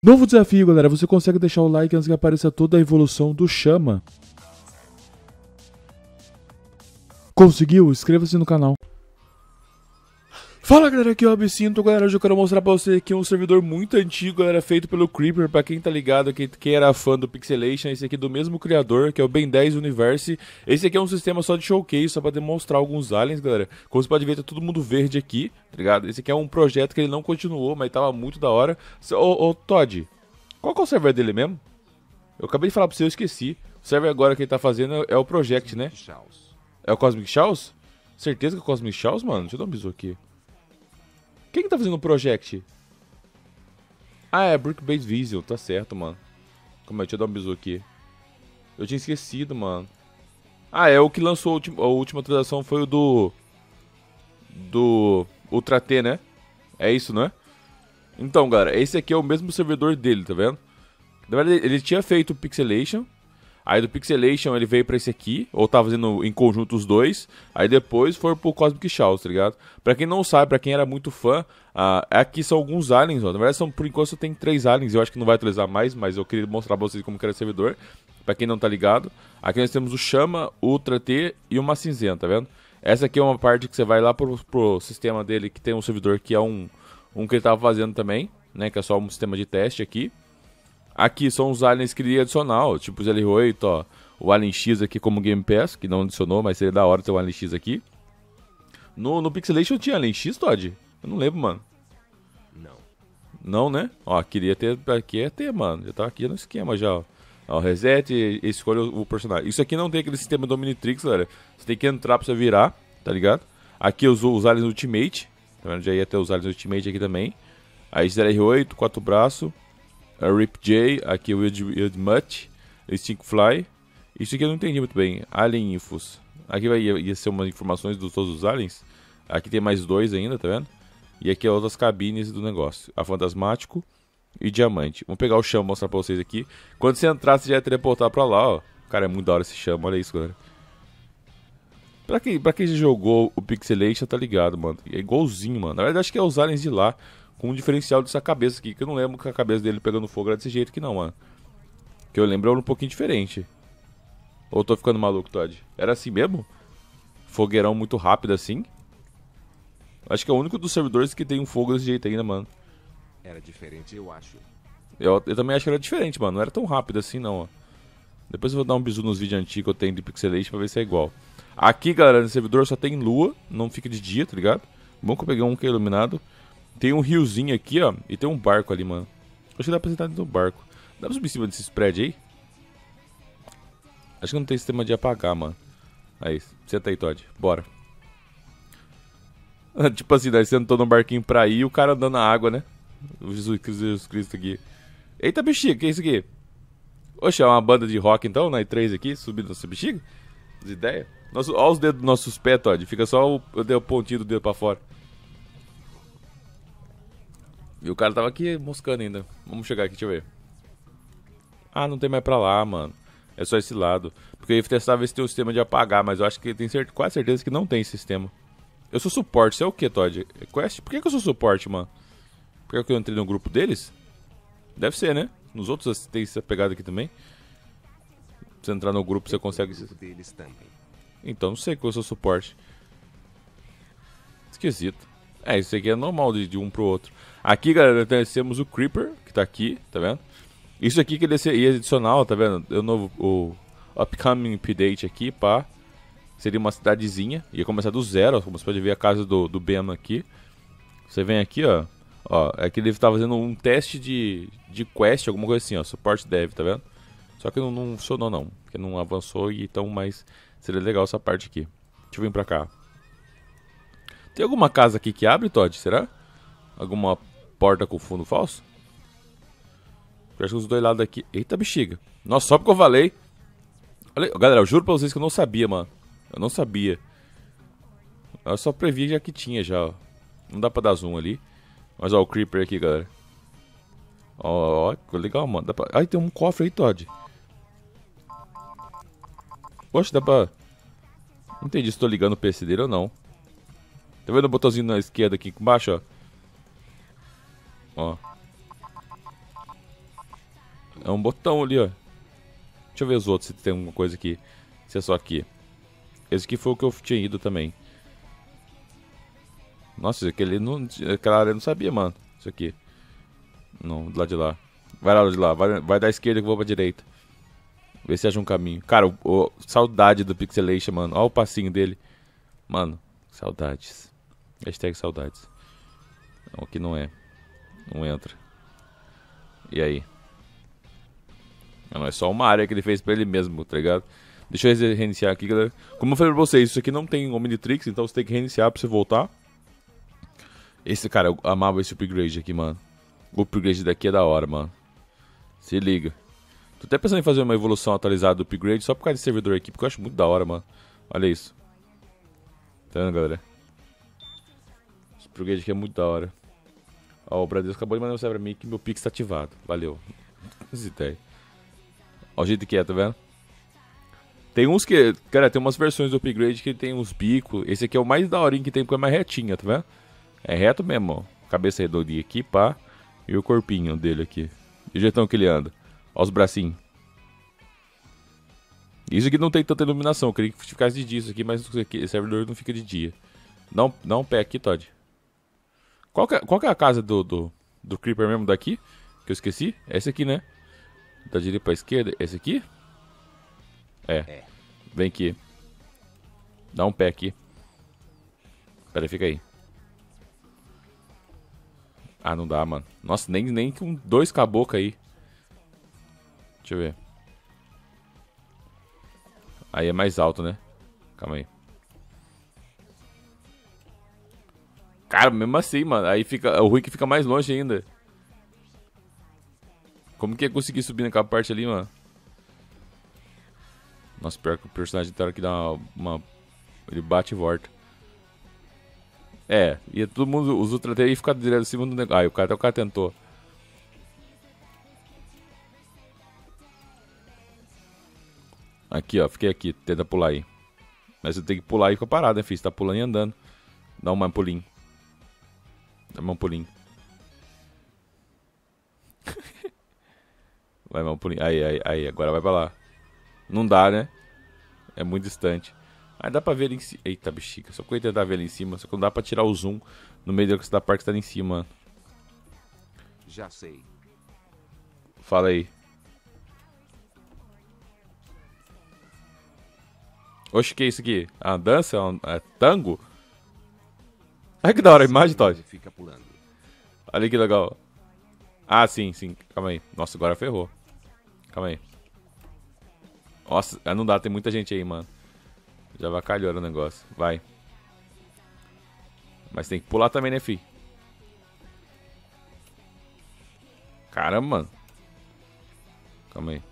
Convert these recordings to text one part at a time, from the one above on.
Novo desafio, galera. Você consegue deixar o like antes que apareça toda a evolução do Chama. Conseguiu? Inscreva-se no canal. Fala, galera, aqui é o Absinto, galera. Hoje eu quero mostrar pra você aqui um servidor muito antigo, galera, feito pelo Creeper. Pra quem tá ligado, quem era fã do Pixelation, esse aqui é do mesmo criador, que é o Ben 10 Universe. Esse aqui é um sistema só de showcase, só pra demonstrar alguns aliens, galera. Como você pode ver, tá todo mundo verde aqui, tá ligado? Esse aqui é um projeto que ele não continuou, mas tava muito da hora. Ô, Todd, qual que é o server dele mesmo? Eu acabei de falar pra você, eu esqueci. O server agora que ele tá fazendo é o Project, né? É o Cosmic Chaos? Certeza que é o Cosmic Chaos, mano? Deixa eu dar um bisu aqui. Quem que tá fazendo o Project? Ah, é Brick-Base Visual, tá certo, mano. Como é? Deixa eu dar um bisu aqui. Eu tinha esquecido, mano. Ah, é o que lançou a última atualização foi o do Ultra T, né? É isso, não é? Então, galera, esse aqui é o mesmo servidor dele, tá vendo? Na verdade, ele tinha feito o Pixelation. Aí do Pixelation ele veio pra esse aqui, ou tava fazendo em conjunto os dois. Aí depois foi pro Cosmic Chaos, tá ligado? Pra quem não sabe, pra quem era muito fã, aqui são alguns aliens, ó. Na verdade, por enquanto só tem 3 aliens, eu acho que não vai atualizar mais, mas eu queria mostrar pra vocês como que era o servidor. Pra quem não tá ligado, aqui nós temos o Chama, o Ultra T e uma cinzenta, tá vendo? Essa aqui é uma parte que você vai lá pro sistema dele, que tem um servidor que é um que ele tava fazendo também, né? Que é só um sistema de teste aqui. Aqui são os aliens que ele ia adicionar, tipo os L8, ó. O Alien X aqui como Game Pass, que não adicionou, mas seria da hora ter o Alien X aqui. No Pixelation tinha Alien X, Todd? Eu não lembro, mano. Não. Não, né? Ó, queria ter, aqui ia ter, mano. Já tá aqui no esquema já, ó. Ó, reset e escolha o personagem. Isso aqui não tem aquele sistema do Omnitrix, galera. Você tem que entrar pra você virar, tá ligado? Aqui os aliens Ultimate, tá vendo? Já ia ter os aliens Ultimate aqui também. Aí R8, 4 braços. A Rip J, aqui o Wild Mutt, Stinkfly. Isso aqui eu não entendi muito bem. Alien Infos. Aqui ia ser umas informações de todos os aliens. Aqui tem mais 2 ainda, tá vendo? E aqui é outras cabines do negócio. A Fantasmático e Diamante. Vamos pegar o Chama e mostrar pra vocês aqui. Quando você entrar, você já ia teleportar pra lá, ó. Cara, é muito da hora esse Chama, olha isso, galera. Pra quem já jogou o Pixelation, tá ligado, mano. É igualzinho, mano. Na verdade, acho que é os aliens de lá. Com um diferencial dessa cabeça aqui, que eu não lembro que a cabeça dele pegando fogo era desse jeito aqui não, mano. Que eu lembro era um pouquinho diferente. Ou eu tô ficando maluco, Todd? Era assim mesmo? Fogueirão muito rápido assim? Acho que é o único dos servidores que tem um fogo desse jeito ainda, mano. Era diferente, eu acho. Eu também acho que era diferente, mano. Não era tão rápido assim, não, ó. Depois eu vou dar um bisu nos vídeos antigos que eu tenho de Pixelation pra ver se é igual. Aqui, galera, no servidor só tem lua, não fica de dia, tá ligado? Bom que eu peguei um que é iluminado. Tem um riozinho aqui, ó, e tem um barco ali, mano. Acho que dá pra sentar dentro do barco. Dá pra subir em cima desses prédios aí? Acho que não tem sistema de apagar, mano. Aí, senta aí, Todd. Bora. Tipo assim, nós sentou no barquinho pra ir e o cara andando na água, né? O Jesus Cristo aqui. Eita, bexiga, que é isso aqui? Oxe, é uma banda de rock então, na E3 aqui, subindo nossa bexiga? As ideias? Olha os dedos dos nossos pés, Todd. Fica só o pontinho do dedo pra fora. E o cara tava aqui moscando ainda. Vamos chegar aqui, deixa eu ver. Ah, não tem mais pra lá, mano. É só esse lado. Porque eu ia testar ver se tem um sistema de apagar, mas eu acho que tem quase certeza que não tem esse sistema. Eu sou suporte, você é o que, Todd? É Quest? Por que eu sou suporte, mano? Porque eu entrei no grupo deles? Deve ser, né? Nos outros tem essa pegada aqui também. Se você entrar no grupo, você consegue... Deles também. Então, não sei que eu sou suporte. Esquisito. É, isso aqui é normal de um pro outro. Aqui, galera, nós temos o Creeper, que tá aqui, tá vendo? Isso aqui que ele ia adicional, tá vendo? O Upcoming Update aqui, pá. Seria uma cidadezinha. Ia começar do zero, ó, como você pode ver a casa do Ben aqui. Você vem aqui, ó. Ó, aqui ele tá fazendo um teste de quest, alguma coisa assim, ó. Suporte dev, tá vendo? Só que não funcionou, não. Porque não avançou e então, mas seria legal essa parte aqui. Deixa eu vir pra cá. Tem alguma casa aqui que abre, Todd? Será? Alguma porta com fundo falso? Eu acho que os dois lados aqui... Eita, bexiga. Nossa, só porque eu falei. Olha, galera, eu juro pra vocês que eu não sabia, mano. Eu não sabia. Eu só previ já que tinha, já, ó. Não dá pra dar zoom ali. Mas, ó, o Creeper aqui, galera. Ó, ficou legal, mano. Dá pra... Ai, tem um cofre aí, Todd. Poxa, dá pra... Não entendi se tô ligando o PC dele ou não. Tá vendo o botãozinho na esquerda aqui embaixo, ó? Ó. É um botão ali, ó. Deixa eu ver os outros, se tem alguma coisa aqui. Se é só aqui. Esse aqui foi o que eu tinha ido também. Nossa, aquela área eu não sabia, mano. Isso aqui. Não, do lado de lá. Vai lá de lá, vai da esquerda que eu vou pra direita. Vê se acha um caminho. Cara, saudade do Pixelation, mano. Olha o passinho dele. Mano, saudades. Hashtag saudades. Não, aqui não é. Não entra. E aí? Não, é só uma área que ele fez pra ele mesmo, tá ligado? Deixa eu reiniciar aqui, galera. Como eu falei pra vocês, isso aqui não tem Omnitrix, então você tem que reiniciar pra você voltar. Esse, cara, eu amava esse upgrade aqui, mano. O upgrade daqui é da hora, mano. Se liga. Tô até pensando em fazer uma evolução atualizada do upgrade só por causa desse servidor aqui, porque eu acho muito da hora, mano. Olha isso. Tá vendo, galera? Esse upgrade aqui é muito da hora. Ó, o Bradesco acabou de mandar mensagem pra mim que meu Pix tá ativado. Valeu. Essa ideia. Ó o jeito que é, tá vendo? Tem uns que... Cara, tem umas versões do upgrade que tem uns bicos. Esse aqui é o mais daorinho que tem, porque é mais retinho, tá vendo? É reto mesmo, ó. Cabeça redondinha aqui, pá. E o corpinho dele aqui. E o jeitão que ele anda. Ó os bracinhos. Isso aqui não tem tanta iluminação. Eu queria que ficasse de dia isso aqui, mas esse servidor não fica de dia. Dá um pé aqui, Todd. Qual que é a casa do Creeper mesmo daqui? Que eu esqueci? É esse aqui, né? Da direita pra esquerda. Esse aqui? É. Vem aqui. Dá um pé aqui. Pera aí, fica aí. Ah, não dá, mano. Nossa, nem com 2 caboclos aí. Deixa eu ver. Aí é mais alto, né? Calma aí. Cara, mesmo assim, mano. Aí fica. O ruim que fica mais longe ainda. Como que ia conseguir subir naquela parte ali, mano? Nossa, pior que o personagem tem hora que dá uma. Ele bate e volta. É, e todo mundo, os Ultra T, ficar direto em cima do negócio. Ai, até o cara tentou. Aqui, ó, fiquei aqui, tenta pular aí. Mas você tem que pular e ficar parado, né, filho? Você tá pulando e andando. Dá um pulinho. Dá um pulinho. Vai, um pulinho. Aí, agora vai pra lá. Não dá, né? É muito distante. Aí dá pra ver ele em cima. Eita, bexiga. Só que eu ia tentar ver ele em cima. Só que não dá pra tirar o zoom no meio da parte que tá ali em cima. Já sei. Fala aí. Oxe, que é isso aqui? A dança? É tango? Ai, que da hora a imagem, Todd. Fica pulando. Olha que legal. Ah, sim. Calma aí. Nossa, agora ferrou. Calma aí. Nossa, não dá. Tem muita gente aí, mano. Já avacalhou o negócio. Vai. Mas tem que pular também, né, fi? Caramba, mano. Calma aí.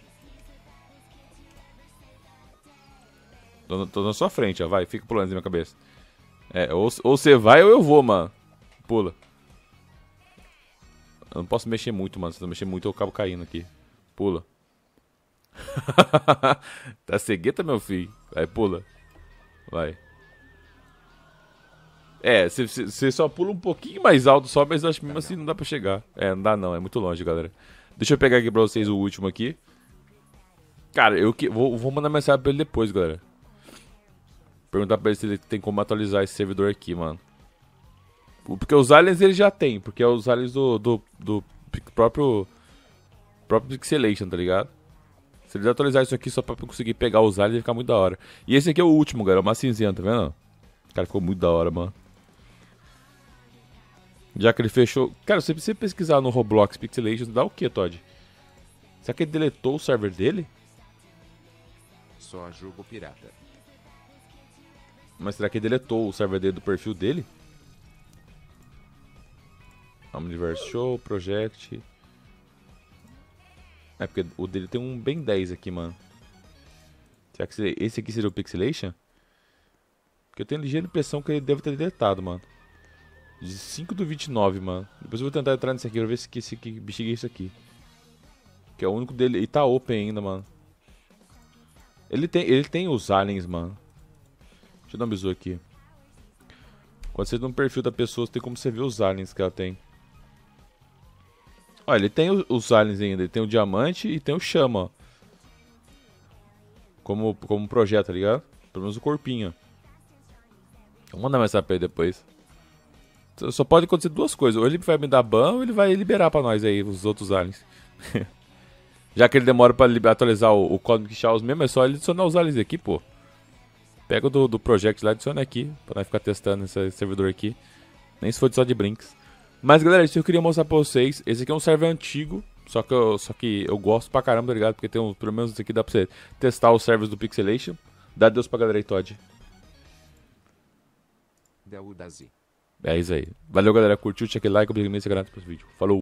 Tô na sua frente, ó. Vai, fica pulando na minha cabeça. É, ou você vai ou eu vou, mano. Pula. Eu não posso mexer muito, mano. Se eu mexer muito, eu acabo caindo aqui. Pula. Tá cegueta, meu filho? Vai, pula. Vai. É, você só pula um pouquinho mais alto só, mas eu acho que mesmo assim não dá pra chegar. É, não dá não, é muito longe, galera. Deixa eu pegar aqui pra vocês o último aqui. Cara, eu vou mandar mensagem pra ele depois, galera. Perguntar pra ele se ele tem como atualizar esse servidor aqui, mano. Porque os aliens ele já tem, porque é os aliens do próprio Pixelation, tá ligado? Se ele atualizar isso aqui só pra conseguir pegar os aliens, vai ficar muito da hora. E esse aqui é o último, galera, uma cinzenta, tá vendo? Cara, ficou muito da hora, mano. Já que ele fechou... Cara, se você pesquisar no Roblox Pixelation, dá o que, Todd? Será que ele deletou o server dele? Só jogo pirata. Mas será que ele deletou o server dele do perfil dele? Omniverse Show, Project... É porque o dele tem um Ben 10 aqui, mano. Será que esse aqui seria o Pixelation? Porque eu tenho ligeira impressão que ele deve ter deletado, mano. De 5/29, mano. Depois eu vou tentar entrar nesse aqui pra ver se esse bexiga é isso aqui. Que é o único dele. E tá open ainda, mano. Ele tem os aliens, mano. Deixa eu dar um bisu aqui. Quando você tá no perfil da pessoa, tem como você ver os aliens que ela tem. Olha, ele tem os aliens ainda. Ele tem o diamante e tem o chama, ó. Como projeto, tá ligado? Pelo menos o corpinho. Vou mandar mensagem pra ele depois. Só pode acontecer duas coisas. Ou ele vai me dar ban ou ele vai liberar pra nós aí, os outros aliens. Já que ele demora pra atualizar o Cosmic Chaos mesmo, é só ele adicionar os aliens aqui, pô. Pega do Project lá e adiciona aqui, pra nós ficar testando esse servidor aqui. Nem se for só de brinks. Mas galera, isso eu queria mostrar pra vocês. Esse aqui é um server antigo, só que eu gosto pra caramba, tá ligado? Porque tem pelo menos isso aqui dá pra você testar os servers do Pixelation. Dá Deus pra galera aí, Todd. Deudazi. É isso aí. Valeu, galera. Curtiu, check like, obrigado por esse vídeo. Falou!